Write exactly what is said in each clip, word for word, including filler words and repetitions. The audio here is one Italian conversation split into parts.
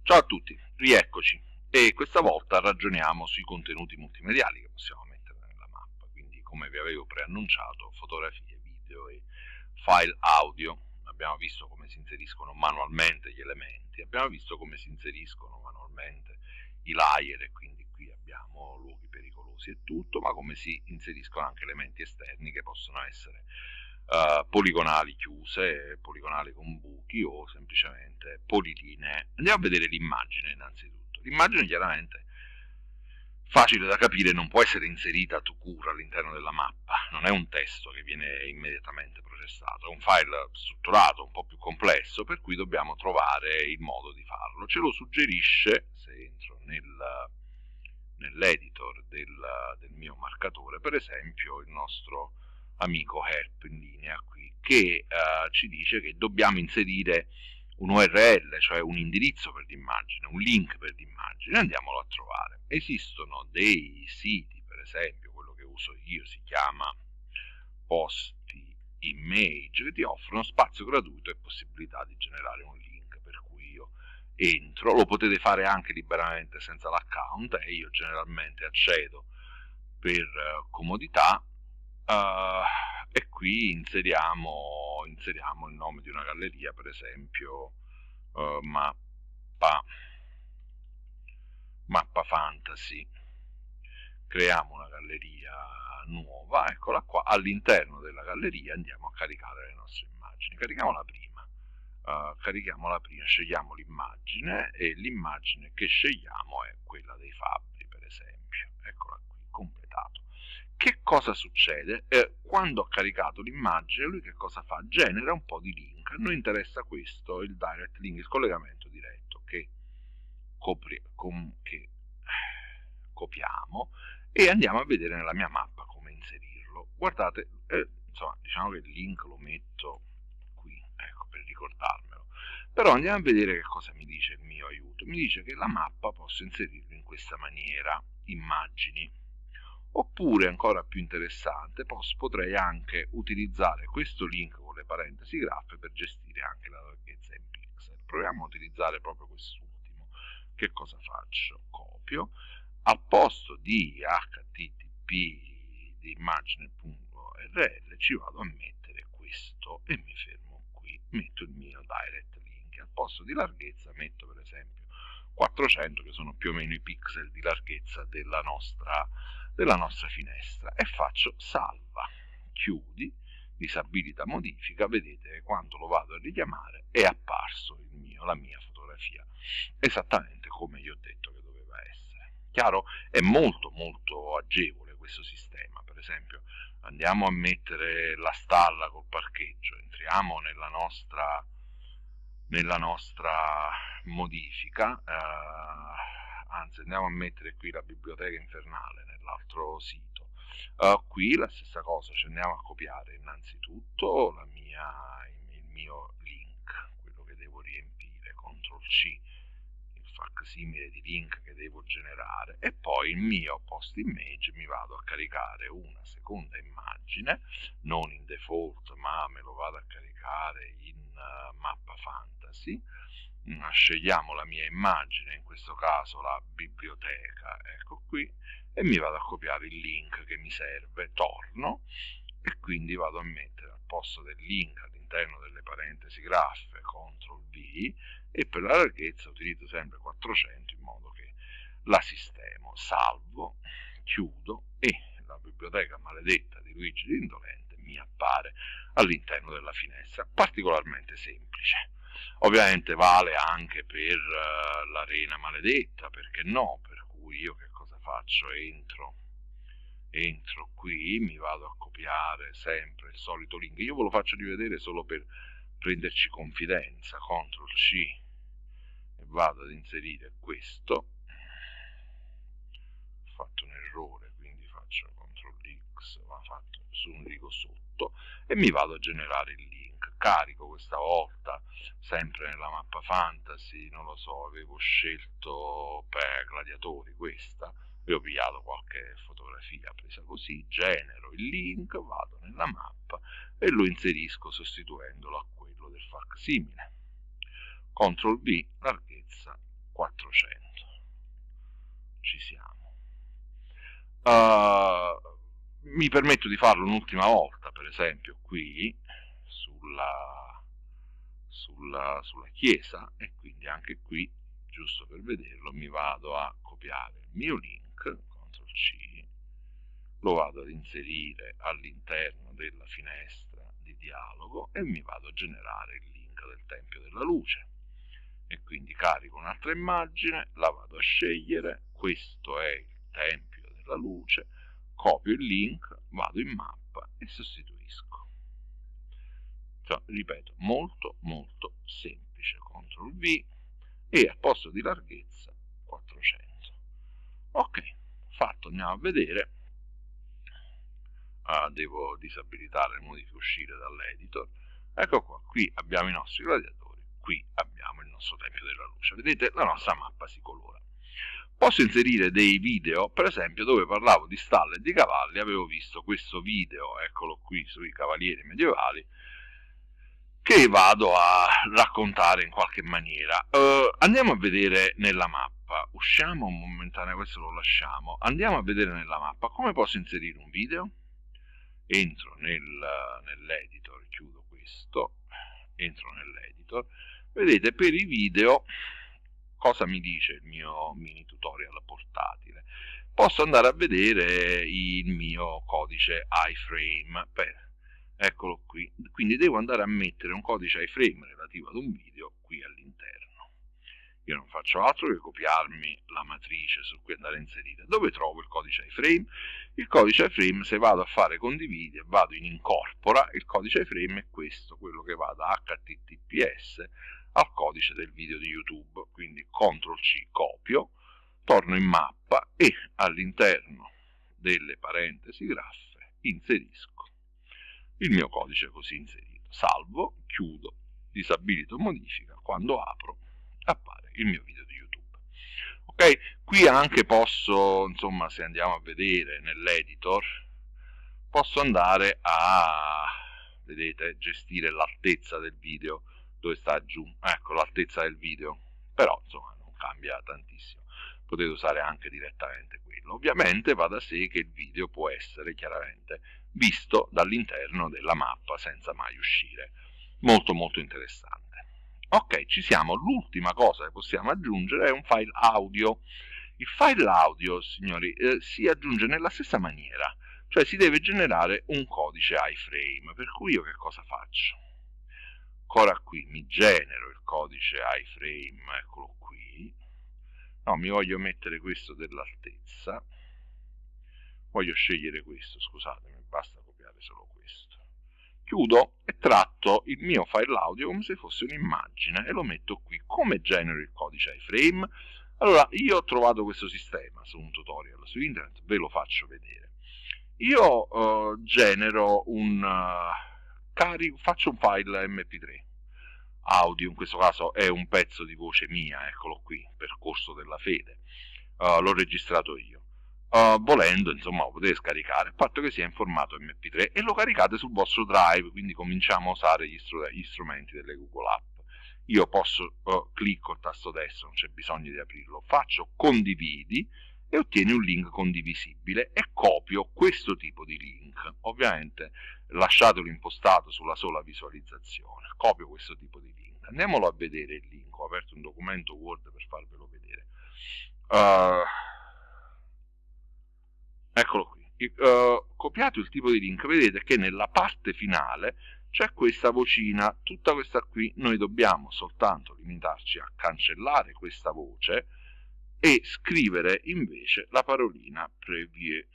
Ciao a tutti, rieccoci e questa volta ragioniamo sui contenuti multimediali che possiamo mettere nella mappa, quindi come vi avevo preannunciato fotografie, video e file audio. Abbiamo visto come si inseriscono manualmente gli elementi, abbiamo visto come si inseriscono manualmente i layer e quindi qui abbiamo luoghi pericolosi e tutto, ma come si inseriscono anche elementi esterni che possono essere Uh, poligonali chiuse, poligonali con buchi o semplicemente polilinee. Andiamo a vedere l'immagine innanzitutto. L'immagine chiaramente facile da capire, non può essere inserita to cure all'interno della mappa, non è un testo che viene immediatamente processato, è un file strutturato un po' più complesso, per cui dobbiamo trovare il modo di farlo. Ce lo suggerisce, se entro nel, nell'editor del, del mio marcatore, per esempio il nostro amico help in linea qui, che uh, ci dice che dobbiamo inserire un U R L, cioè un indirizzo per l'immagine, un link per l'immagine. Andiamolo a trovare. Esistono dei siti, per esempio quello che uso io si chiama Posti Image, che ti offrono spazio gratuito e possibilità di generare un link, per cui io entro, lo potete fare anche liberamente senza l'account e io generalmente accedo per uh, comodità. Uh, e qui inseriamo, inseriamo il nome di una galleria, per esempio uh, mappa, mappa fantasy. Creiamo una galleria nuova, eccola qua. All'interno della galleria andiamo a caricare le nostre immagini. Carichiamo la prima, uh, carichiamo la prima, scegliamo l'immagine e l'immagine che scegliamo è quella dei fabbri, per esempio. Eccola qui, completato. Che cosa succede? Eh, quando ho caricato l'immagine, lui che cosa fa? Genera un po' di link. A noi interessa questo, il direct link, il collegamento diretto che, copri, com, che copiamo e andiamo a vedere nella mia mappa come inserirlo. Guardate, eh, insomma, diciamo che il link lo metto qui, ecco, per ricordarmelo. Però andiamo a vedere che cosa mi dice il mio aiuto. Mi dice che la mappa posso inserirla in questa maniera, immagini. Oppure, ancora più interessante, posso, potrei anche utilizzare questo link con le parentesi graffe per gestire anche la larghezza in pixel. Proviamo a utilizzare proprio quest'ultimo. Che cosa faccio? Copio. Al posto di H T T P di immagine punto R L ci vado a mettere questo e mi fermo qui. Metto il mio direct link. Al posto di larghezza metto per esempio quattrocento, che sono più o meno i pixel di larghezza della nostra, della nostra finestra, e faccio salva, chiudi, disabilita modifica. Vedete quando lo vado a richiamare è apparso il mio, la mia fotografia esattamente come io ho detto che doveva essere. Chiaro? È molto molto agevole questo sistema. Per esempio andiamo a mettere la stalla col parcheggio, entriamo nella nostra nella nostra modifica, eh, anzi andiamo a mettere qui la biblioteca infernale nell'altro sito. Uh, qui la stessa cosa, ci andiamo a copiare innanzitutto la mia, il mio link, quello che devo riempire, control C, il facsimile di link che devo generare, e poi il mio post image mi vado a caricare una seconda immagine, non in default ma me lo vado a caricare in uh, mappa fantasy. Mm, scegliamo la mia immagine, in questo caso la biblioteca, ecco qui, e mi vado a copiare il link che mi serve, torno e quindi vado a mettere al posto del link all'interno delle parentesi graffe control V, e per la larghezza utilizzo sempre quattrocento in modo che la sistemo, salvo, chiudo e la biblioteca maledetta di Luigi l'Indolente mi appare all'interno della finestra. Particolarmente semplice. Ovviamente vale anche per uh, l'arena maledetta, perché no? Per cui io che cosa faccio? Entro, entro qui, mi vado a copiare sempre il solito link. Io ve lo faccio rivedere solo per prenderci confidenza. control C e vado ad inserire questo. Ho fatto un errore, quindi faccio control X, ma fatto su un rigo sotto, e mi vado a generare il link. Carico questa volta sempre nella mappa fantasy, non lo so, avevo scelto per gladiatori questa, e ho pigliato qualche fotografia presa così, genero il link, vado nella mappa e lo inserisco sostituendolo a quello del facsimile. control V, larghezza quattrocento. Ci siamo. Uh, mi permetto di farlo un'ultima volta, per esempio qui sulla, sulla, sulla chiesa, e quindi anche qui, giusto per vederlo, mi vado a copiare il mio link, control C, lo vado ad inserire all'interno della finestra di dialogo e mi vado a generare il link del Tempio della Luce. E quindi carico un'altra immagine, la vado a scegliere, questo è il Tempio della Luce, copio il link, vado in mappa e sostituisco. Cioè, ripeto, molto molto semplice, control V, e a posto di larghezza quattrocento. Ok, fatto, andiamo a vedere. Uh, devo disabilitare le modifiche, uscire dall'editor. Ecco qua, qui abbiamo i nostri gladiatori, qui abbiamo il nostro Tempio della Luce. Vedete, la nostra mappa si colora. Posso inserire dei video, per esempio, dove parlavo di stalle e di cavalli. Avevo visto questo video, eccolo qui, sui cavalieri medievali, che vado a raccontare in qualche maniera. Uh, andiamo a vedere nella mappa. Usciamo momentaneo, questo lo lasciamo. Andiamo a vedere nella mappa come posso inserire un video. Entro nel, nell'editor, chiudo questo, entro nell'editor. Vedete, per i video cosa mi dice il mio mini tutorial portatile? Posso andare a vedere il mio codice iframe, per, eccolo qui, quindi devo andare a mettere un codice iframe relativo ad un video qui all'interno. Io non faccio altro che copiarmi la matrice su cui andare a inserire. Dove trovo il codice iframe? Il codice iframe, se vado a fare condividi e vado in incorpora, il codice iframe è questo, quello che va da H T T P S al codice del video di YouTube. Quindi control C, copio, torno in mappa e all'interno delle parentesi graffe inserisco il mio codice così inserito. Salvo, chiudo, disabilito modifica, quando apro appare il mio video di YouTube. Ok, qui anche posso, insomma, se andiamo a vedere nell'editor, posso andare a, vedete, gestire l'altezza del video, dove sta giù, ecco l'altezza del video, però insomma non cambia tantissimo, potete usare anche direttamente quello. Ovviamente va da sé che il video può essere chiaramente visto dall'interno della mappa senza mai uscire, molto molto interessante. Ok, ci siamo. L'ultima cosa che possiamo aggiungere è un file audio. Il file audio, signori, eh, si aggiunge nella stessa maniera, cioè si deve generare un codice iframe, per cui io che cosa faccio? Ancora qui mi genero il codice iframe, eccolo qui. No, mi voglio mettere questo dell'altezza, voglio scegliere questo, scusatemi, basta copiare solo questo. Chiudo e tratto il mio file audio come se fosse un'immagine e lo metto qui. Come genero il codice iframe? Allora, io ho trovato questo sistema su un tutorial su internet, ve lo faccio vedere. Io uh, genero un uh, carico, faccio un file M P tre audio, in questo caso è un pezzo di voce mia, eccolo qui, Percorso della Fede, uh, l'ho registrato io. Uh, volendo, insomma, lo potete scaricare, a patto che sia in formato M P tre, e lo caricate sul vostro drive, quindi cominciamo a usare gli, str gli strumenti delle Google App. Io posso, uh, clicco il tasto destro, non c'è bisogno di aprirlo, faccio condividi e ottieni un link condivisibile e copio questo tipo di link. Ovviamente lasciatelo impostato sulla sola visualizzazione, copio questo tipo di link. Andiamolo a vedere il link, ho aperto un documento Word per farvelo vedere. Uh, Eccolo qui, uh, copiato il tipo di link, vedete che nella parte finale c'è questa vocina, tutta questa qui. Noi dobbiamo soltanto limitarci a cancellare questa voce e scrivere invece la parolina previe,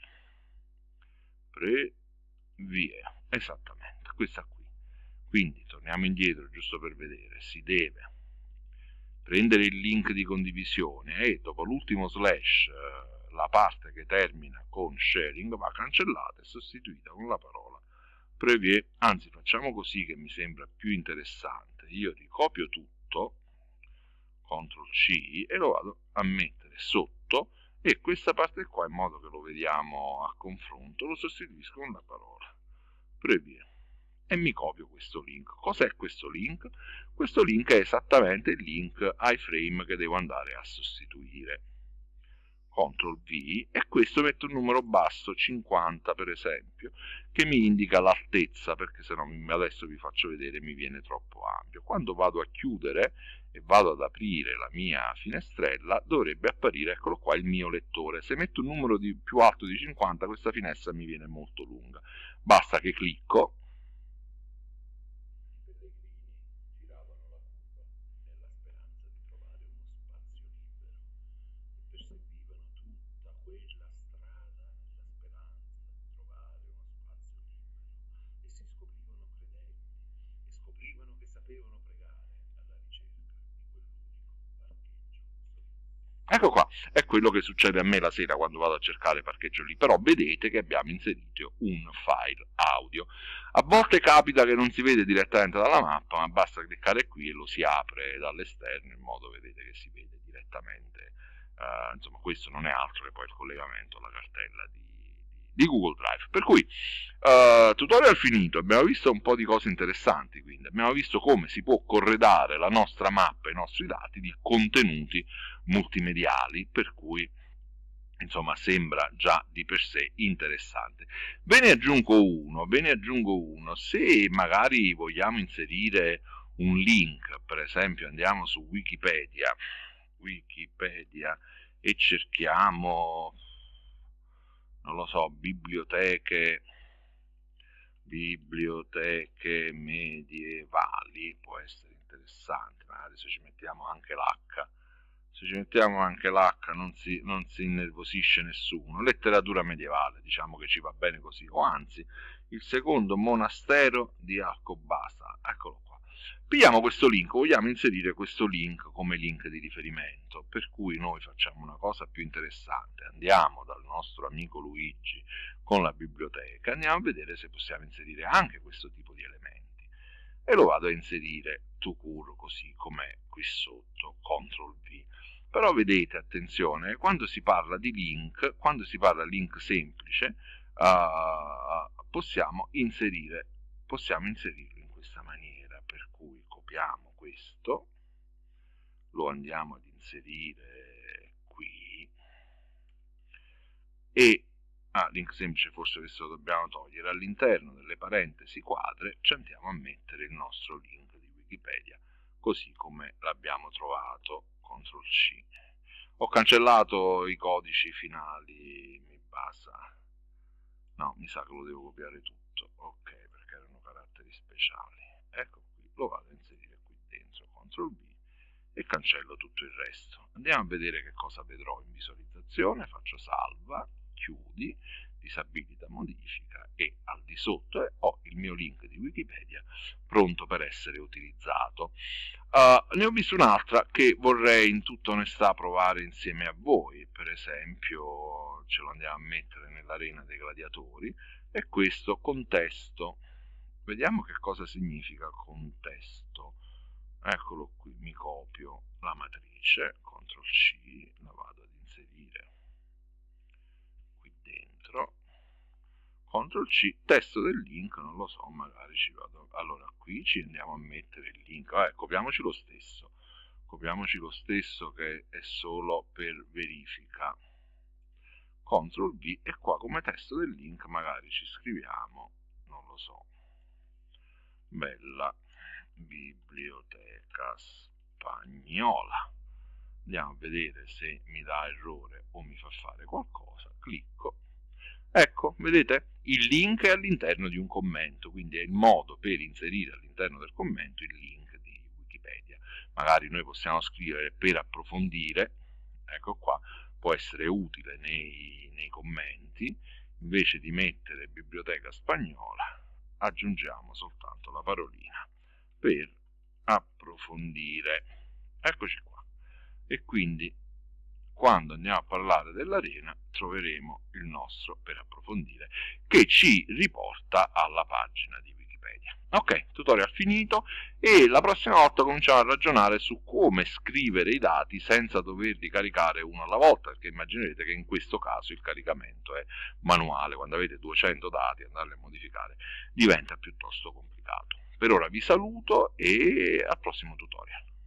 previe, esattamente, questa qui. Quindi torniamo indietro giusto per vedere, si deve prendere il link di condivisione e dopo l'ultimo slash la parte che termina con sharing va cancellata e sostituita con la parola preview. Anzi, facciamo così che mi sembra più interessante. Io ricopio tutto, control C, e lo vado a mettere sotto, e questa parte qua, in modo che lo vediamo a confronto, lo sostituisco con la parola preview e mi copio questo link. Cos'è questo link? Questo link è esattamente il link iframe che devo andare a sostituire. control V, e questo metto un numero basso, cinquanta per esempio, che mi indica l'altezza, perché se no adesso vi faccio vedere mi viene troppo ampio. Quando vado a chiudere e vado ad aprire la mia finestrella, dovrebbe apparire, eccolo qua, il mio lettore. Se metto un numero di, più alto di cinquanta, questa finestra mi viene molto lunga. Basta che clicco. Ecco qua, è quello che succede a me la sera quando vado a cercare parcheggio lì, però vedete che abbiamo inserito un file audio. A volte capita che non si vede direttamente dalla mappa, ma basta cliccare qui e lo si apre dall'esterno in modo, vedete, che si vede direttamente. Uh, insomma, questo non è altro che poi il collegamento alla cartella di, di Google Drive. Per cui, uh, tutorial finito, abbiamo visto un po' di cose interessanti, quindi abbiamo visto come si può corredare la nostra mappa e i nostri dati di contenuti multimediali, per cui insomma sembra già di per sé interessante. Ve ne aggiungo uno, ve ne aggiungo uno, se magari vogliamo inserire un link, per esempio andiamo su Wikipedia, Wikipedia e cerchiamo, non lo so, biblioteche, biblioteche medievali, può essere interessante, magari se ci mettiamo anche l'H, se ci mettiamo anche l'H non si, non si innervosisce nessuno. Letteratura medievale, diciamo che ci va bene così, o anzi, il secondo monastero di Alcobaza, eccolo qua. Pigliamo questo link, vogliamo inserire questo link come link di riferimento, per cui noi facciamo una cosa più interessante, andiamo dal nostro amico Luigi con la biblioteca, andiamo a vedere se possiamo inserire anche questo tipo di elementi, e lo vado a inserire tout court, così com'è qui sotto, control V. Però vedete, attenzione, quando si parla di link, quando si parla di link semplice, uh, possiamo inserire, possiamo inserirlo in questa maniera, per cui copiamo questo, lo andiamo ad inserire qui, e ah, link semplice forse questo lo dobbiamo togliere, all'interno delle parentesi quadre ci andiamo a mettere il nostro link di Wikipedia, così come l'abbiamo trovato, control C. Ho cancellato i codici finali, mi basta, no, mi sa che lo devo copiare tutto, ok, perché erano caratteri speciali, ecco qui, lo vado a inserire qui dentro, control V, e cancello tutto il resto. Andiamo a vedere che cosa vedrò in visualizzazione, faccio salva, chiudi, disabilita modifica, e al di sotto ho il mio link di Wikipedia pronto per essere utilizzato. Uh, ne ho visto un'altra che vorrei in tutta onestà provare insieme a voi, per esempio ce lo andiamo a mettere nell'arena dei gladiatori, e questo contesto, vediamo che cosa significa contesto, eccolo qui, mi copio la matrice, control C, la vado ad inserire qui dentro, control C, testo del link, non lo so, magari ci vado, allora qui ci andiamo a mettere il link, vabbè, copiamoci lo stesso, copiamoci lo stesso che è solo per verifica, control V, e qua come testo del link magari ci scriviamo, non lo so, bella biblioteca spagnola, andiamo a vedere se mi dà errore o mi fa fare qualcosa, clicco, ecco, vedete, il link è all'interno di un commento, quindi è il modo per inserire all'interno del commento il link di Wikipedia. Magari noi possiamo scrivere per approfondire, ecco qua, può essere utile nei, nei commenti, invece di mettere biblioteca spagnola aggiungiamo soltanto la parolina per approfondire, eccoci qua, e quindi quando andiamo a parlare dell'arena troveremo il nostro per approfondire, che ci riporta alla pagina di Wikipedia. Wikipedia. Ok, tutorial finito, e la prossima volta cominciamo a ragionare su come scrivere i dati senza doverli caricare uno alla volta, perché immaginerete che in questo caso il caricamento è manuale. Quando avete duecento dati, andarli a modificare diventa piuttosto complicato. Per ora vi saluto e al prossimo tutorial.